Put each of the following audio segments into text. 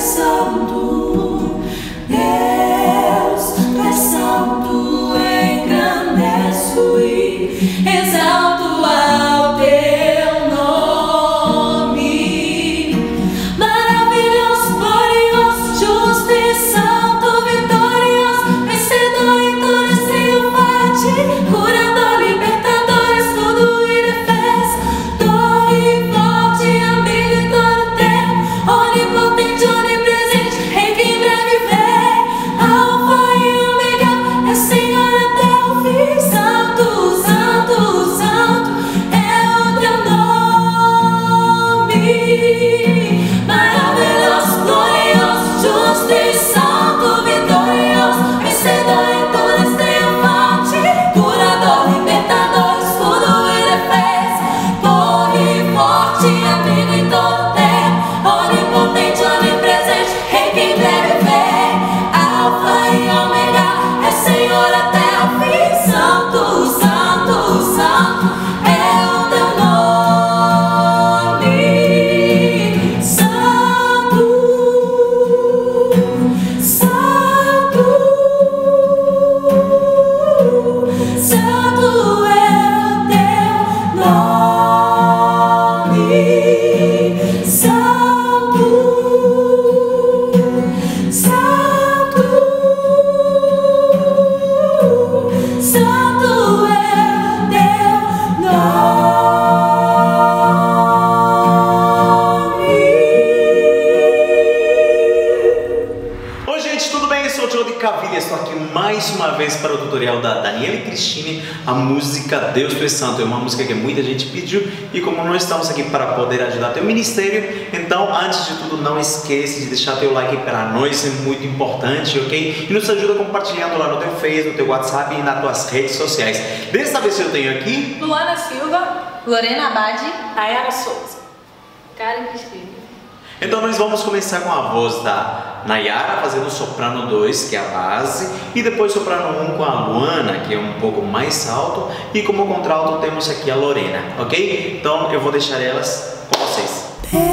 Estou aqui mais uma vez para o tutorial da Daniela e Cristine, a música Deus Tu És Santo. É uma música que muita gente pediu e como nós estamos aqui para poder ajudar teu ministério, então antes de tudo não esqueça de deixar teu like para nós, é muito importante, ok? E nos ajuda compartilhando lá no teu Facebook, no teu WhatsApp e nas tuas redes sociais. Dessa vez eu tenho aqui Luana Silva, Lorena Abade, Nayara Souza, Karen Cristine. Então nós vamos começar com a voz da Nayara fazendo o soprano 2, que é a base, e depois soprano 1 com a Luana, que é um pouco mais alto, e como contralto temos aqui a Lorena, ok? Então eu vou deixar elas com vocês.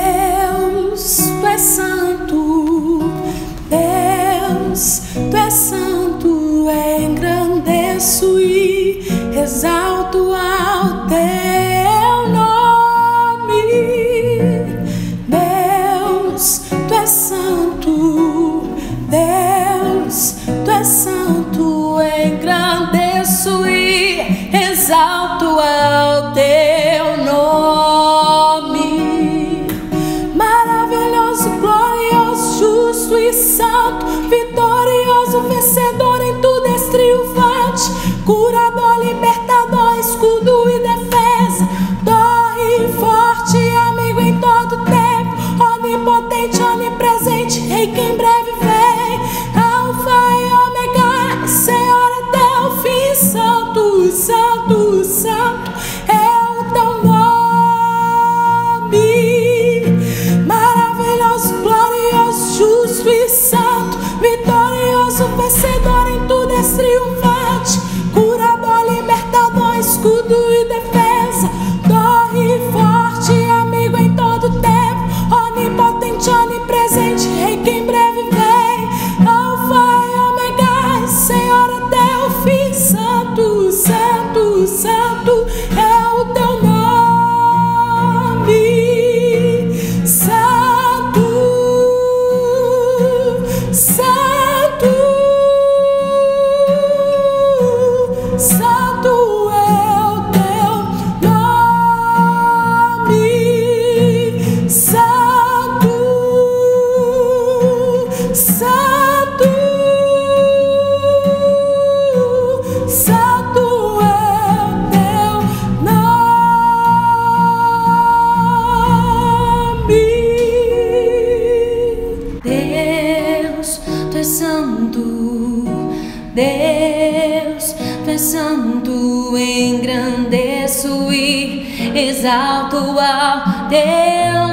Deus, Tu és santo, Deus, Tu és santo, engrandeço e exalto ao Teu nome. Deus, Tu és santo, Deus, Tu és santo, engrandeço e exalto ao Teu nome. Maravilhoso, glorioso, justo e santo, vitorioso, vencedor em tudo és triunfante, curador, libertador, escudo e defesa, torre forte, amigo em todo tempo, onipotente, onipresente, rei que em breve vem, alfa e ômega, Senhor até o fim, santo, santo, santo é o Teu nome. Maravilhoso, glorioso, justo e santo, vitorioso, vencedor em tudo és triunfante, curador, libertador, escudo e defesa, torre forte, amigo em todo tempo, onipotente, onipresente, rei que em breve vem, alfa e ômega, Senhor até o fim, santo, santo, santo é o Teu nome. Santo, santo, santo é o Teu nome. Santo, santo, santo é o Teu nome. Deus, Tu és santo, Deus, Tu és santo, engrandeço e exalto ao Teu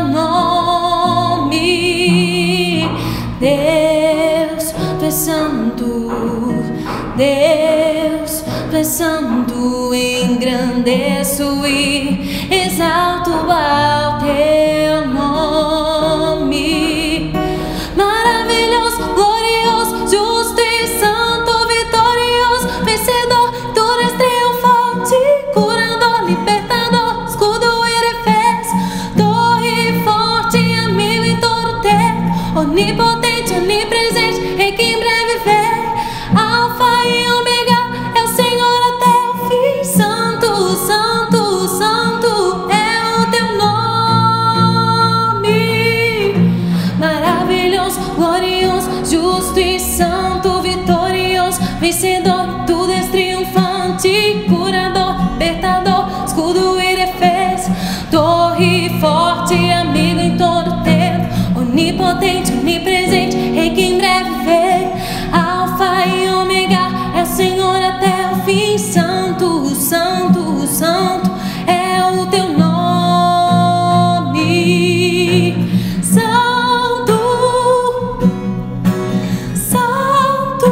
nome. Deus, Tu és santo, Deus, Tu és santo, engrandeço e exalto ao Teu nome. onipotente, onipresente, Rei que em breve vem. Alfa e Ômega é o Senhor até o fim. Santo, santo, santo é o teu nome. Maravilhoso, glorioso, justo e santo, vitorioso, vencedor, tudo és triunfante, curador, libertador, escudo e defesa, torre forte, amigo em todo tempo, onipotente, onipresente, Rei que em breve vem. Alfa e Ômega é o Senhor até o fim. Santo, santo, santo é o teu nome. Santo, santo,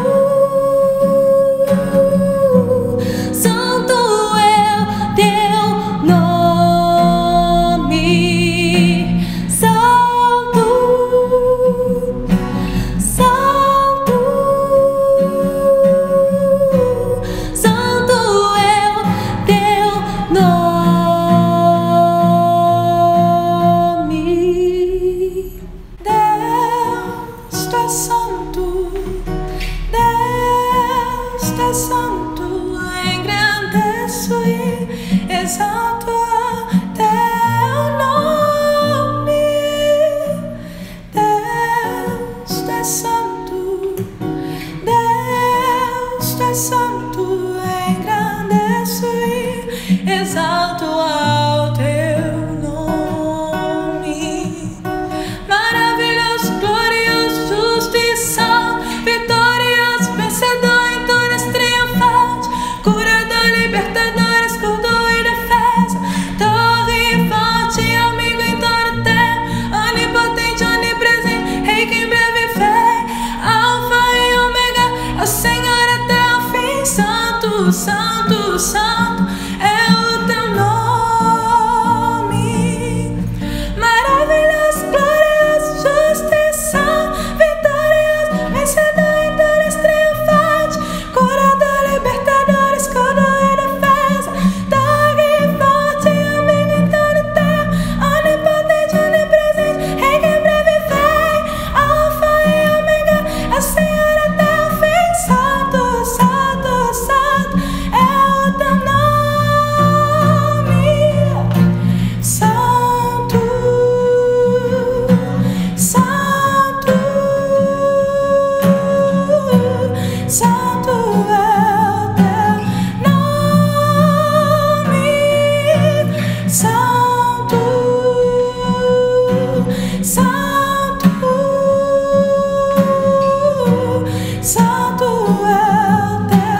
santo é o teu nome. Santo, santo, santo é o teu nome. Deus, tu és santo, Deus, tu és santo, engrandeço e exalto a teu nome. Deus, tu és santo, Deus, tu és santo, engrandeço e exalto ao teu nome. Maravilhoso, glorioso, justo e santo, vitorioso, vencedor em tudo és triunfante, curador, libertador, escudo e defesa, torre forte, amigo em todo tempo, onipotente, onipresente, Rei que em breve vem. Alfa e Ômega é o Senhor até o fim. Santo, santo, santo é o teu nome. Maravilhoso, glorioso, justo e santo, vitorioso, vencedor em tudo és triunfante, curador, libertador, escudo e defesa, torre forte, amigo em todo tempo, onipotente, onipresente, Rei que em breve vem. Alfa e Ômega é o Senhor até o fim. Santo, santo, santo é o teu nome. Santo, santo, santo é o teu nome. Santo, santo, santo é o teu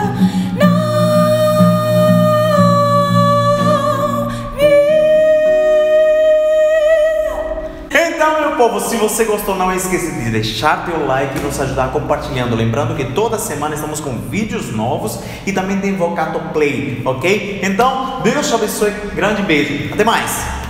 nome. Então, meu povo, se você gostou, não esqueça de deixar teu like e nos ajudar compartilhando. Lembrando que toda semana estamos com vídeos novos e também tem Vocato Play, ok? Então, Deus te abençoe. Grande beijo. Até mais.